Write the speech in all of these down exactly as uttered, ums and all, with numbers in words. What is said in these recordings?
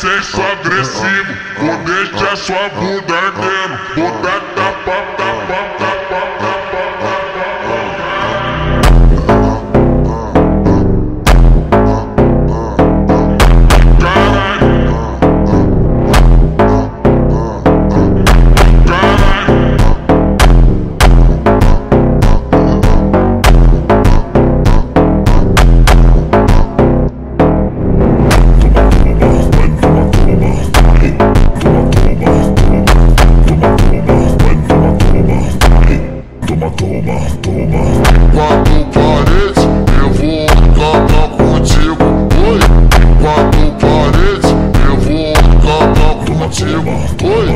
senso agressivo, vou deixar sua bunda ardendo. Vou dar tapa, tapa, tapa, tapa, quatro paredes, eu vou acabar contigo. Oi, quatro paredes, eu vou acabar contigo. Oi.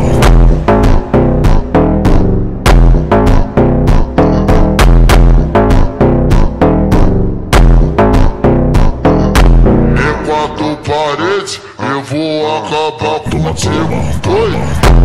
Em quatro paredes, eu vou acabar contigo. Oi.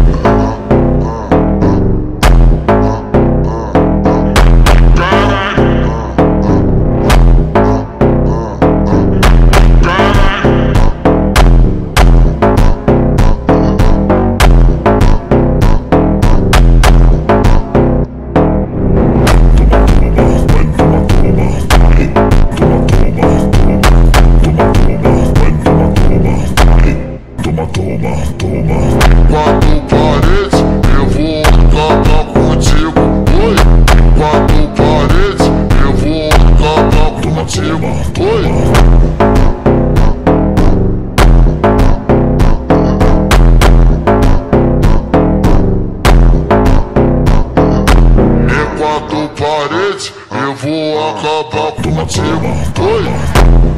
Quatro paredes, eu vou acabar contigo. Oi, quatro paredes, eu vou acabar contigo. Oi. Em quatro paredes, eu vou acabar contigo. Oi.